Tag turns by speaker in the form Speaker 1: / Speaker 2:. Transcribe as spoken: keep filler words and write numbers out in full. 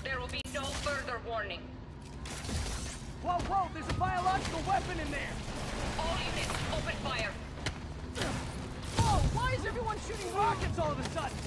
Speaker 1: There will be no further warning.
Speaker 2: Whoa, whoa, there's a biological weapon in there!
Speaker 1: All units, open fire!
Speaker 2: Whoa, why is everyone shooting rockets all of a sudden?